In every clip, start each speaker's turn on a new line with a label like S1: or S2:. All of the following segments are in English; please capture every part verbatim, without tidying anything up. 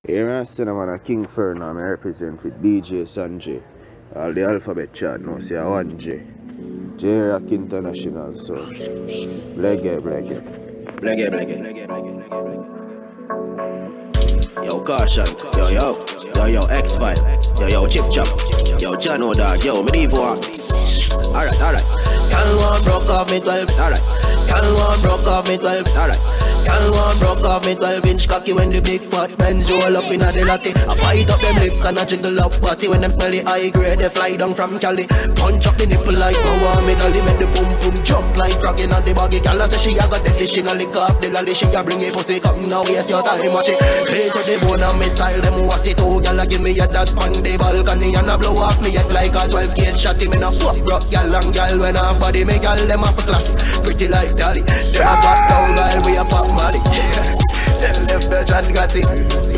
S1: Here I stand, I'm a King Ferno, I represent with D J Sanjay. All the alphabet chart now say I want J. J-Rock International, so Bleggy, Bleggy.
S2: Bleggy, Bleggy, Bleggy, Bleggy. Yo, Caution, yo, yo, yo, yo, X-File, yo, yo, Chip Chop, yo, John O'Dog, yo, Medieval. Alright, alright. Y'all want broke off me twelve, alright. Y'all want broke off me twelve, alright. Y'all want broke off me twelve inch cocky when the big fat Benz roll up in a the latte. I bite up them lips and I jiggle up party when them smell the high grade. They fly down from Cali, punch up the nipple like power me dolly. Make the boom boom jump like frog in the baggy. Y'all say she a got the fish in a lick off the lolly. She a bring it pussy come now yes your time watch it. Play to the bone and me style them was it oh. Y'all give me a dance on the balcony and I blow off me head like a twelve gauge shot. Him in a fuck rock y'all and y'all when I body make y'all them up a class. Pretty like dolly. Them a pop down while we a pop money. Tell them the John got it.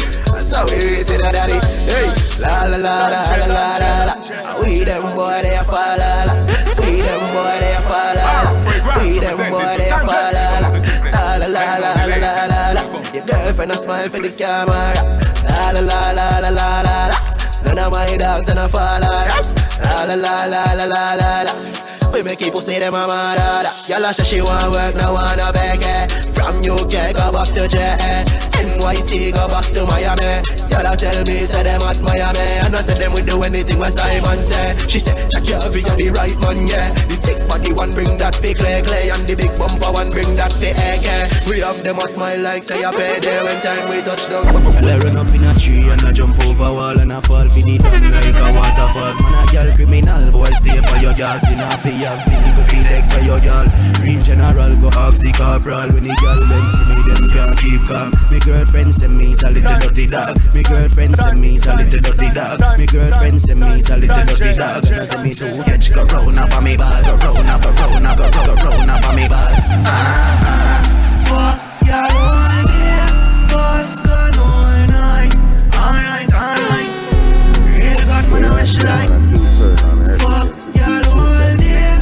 S2: So we waiting a daddy. Hey, la la la la la la la la. We them boy they a fall la la. We them boy they a fall la la. We them boy they a fall la la. La la la la la la la la. Your girlfriend a smile for the camera. La la la la la la la la. None of my dogs and a followers. La la la la la la la la. We make people say them a mother. Y'all say she want work, now wanna beg it. From U K go back to J A, N Y C go back to Miami. Y'all tell me say them at Miami, and I say them would do anything what Simon say. She say check your V, you're the right man, yeah. The thick body one bring that big clay clay, and the big bumper one bring that the egg. We have them a smile like say a payday when time we touch down.
S3: I run up in a tree and I jump over wall and I fall for the down like a waterfall. Man a girl criminal, boy stay for your yards in a pay. Have to feel like for your girl. Real general go ask the corporal. When the girl them see me, them can't keep calm. My girlfriend say me is a little dirty dog. My girlfriend say me is a little dirty dog. My girlfriend say me is a little dirty dog. And I say me so catch go round up on me ball, go round up, go round up, go round up on me balls. Ah ah, fuck your all day, what's going all night? Alright, alright. Real God man, I wish you like. Fuck your all day.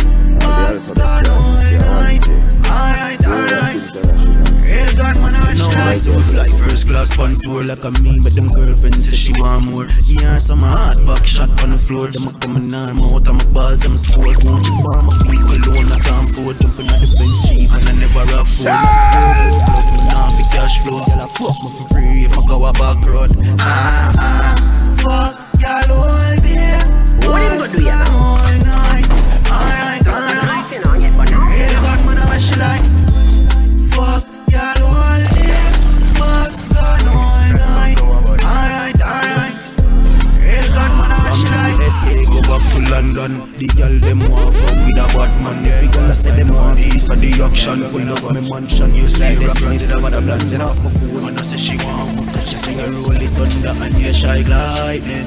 S3: Start all night. Alright, alright. Real God, man, I wish you like. So fly first class fun tour like a me, but them girlfriends say she want more. Yeah, some hard back shot on the floor. Them a come in arm out of my balls, I'm score. Won't you bomb my feet alone, I can't afford. Jumping on the bench cheap and I never rock food. Now be cash flow, girl I fuck me for free if I go a back road. Ah, ah, fuck y'all all day.
S2: What are you gonna do ya now?
S3: Alright, alright. Real God, man, I wish you like. Fuck y'all all day. What's going on night? Alright, alright. Real God, man, I wish you like. S A go back to London. The girl them want fuck with a Batman. Every girl I say them want peace for the auction. Full up my mansion. You see Destiny stuff with the plans in off my phone. And I say she want she say I roll it under and you shy lightning.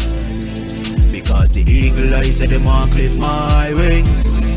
S3: Because the eagle eye said them want clip my wings,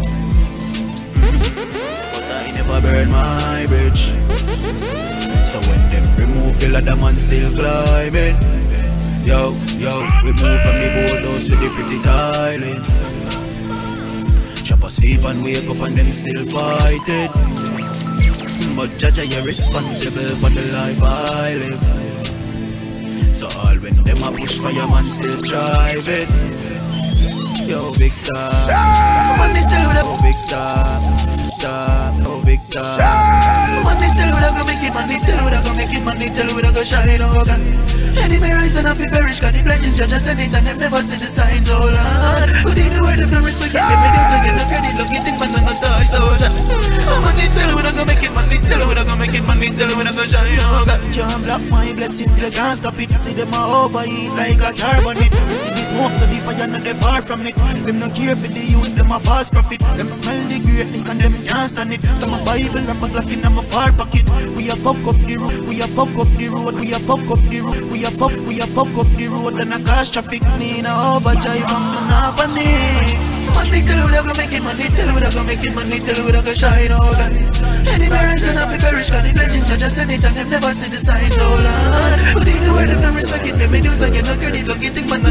S3: but I never burn my bridge. So when them remove the ladder man still climbing. Yo, yo, we move from the boathouse to the pretty island. Chop asleep and wake up and them still fighting. But Jaja, you're responsible for the life I live. So all when them a push fireman still striving. Yo, Victor, man, they tell you that. Oh, Victor, oh, Victor. Man, they tell you that go make it, man, they tell you that go make it, man, they tell you that go shine, oh God. Enemy rise and happy perish, God, the blessings judge send it and them never see the signs, oh Lord. But in the word of the respect, them they do so get the credit, look, you think man, man, not die, so oh, man, they tell you that go make it, man, they tell you that go make it, man, they tell you that go shine, oh God. Can't block my blessings, you can't stop it. See them a overheat like a carbon it. See the smoke, so the fire not they far from it. Them no care for the youths, them a false prophet. Them smell the greatness and them can't stand it. Some a Bible and a Glock in a far pocket. We a fuck up the road, we a fuck up the road, we a fuck up the road, we a fuck, we a fuck up the road and a crash traffic. Me na overdrive and me na panic. Man, they tell you that go make it, man, they tell you that go make it, man, they tell you that go shine, oh God. Any parents and happy perish, God, the blessings judge send it and them never see the signs, oh Lord. But in the word of them respect it, them they do so get no credit, look, you think man, I'm not die.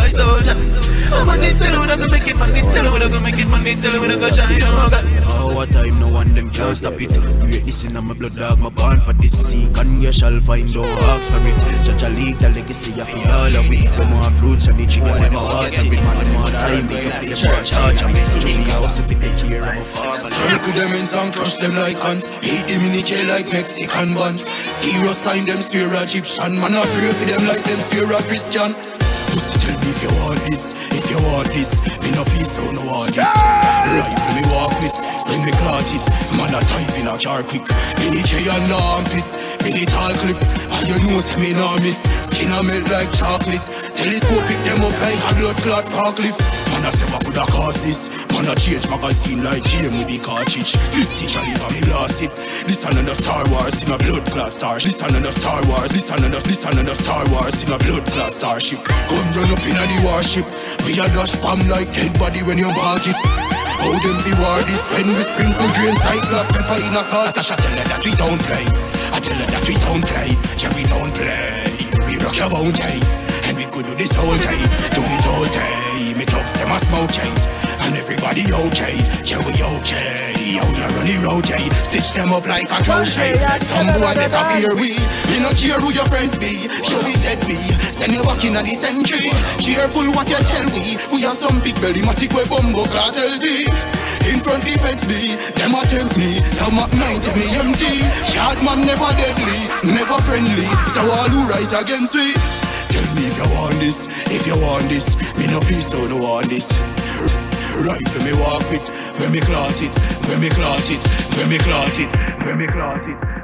S3: my soldier. Oh, man, they tell me I go make it, man, they tell me I go make it, man, they tell me I go shine, oh God. Oh, what time, no one them can't stop it. Break this in my blood, dog, my born for this seek, and you shall find no ask for it. Judge a leave the legacy of the all of it. The more fruits and the chicken, them a water with, man, the more time, they up the more charge, and make drink house if it take care of my father. Circle them in and crush them like ants. Hate them in the jail like Mexican buns. Heroes time them fear Egyptian. Man I pray for them like them fear a Christian. Pussy tell me if you want this, if you want this. Me no feel so no want this. Right when me walk with, when me clot it. Man I type in a car quick. Me the J and lamp it, me the tall clip. And you know say me no miss. Skin a melt like chocolate. Telescope pick them up like a blood clot forklift. Man I say what coulda caused this. Man I change magazine like game with the cartridge. Fifty caliber me lost it. This another Star Wars in a blood clot starship. This another Star Wars. This another this another Star Wars in a blood clot starship. Come run up in a the warship. We a dash spam like dead body when you bark it. How them be war this when we sprinkle grains like black pepper in a salt. I tell her that we don't play. I tell her that we don't play. Yeah, we don't play. We rock your bounty. And we could do this all day, do it all day. Me tops them a smoking, and everybody okay. Yeah, we okay. Yeah, we are running okay. Stitch them up like a crochet. Some boy that up here we. Me not care who your friends be. You be dead me. Send you back in a the century. Cheerful what you tell we. We have some big belly matic we bumbo clot L D. In front defense me, them attempt me. Some up ninety me M D. Yard man never deadly, never friendly. So all who rise against me. Tell me if you want this, if you want this. Me no feel so no want this. Right when me walk it, when me clot it, when me clot it, when me clot it, when me clot it.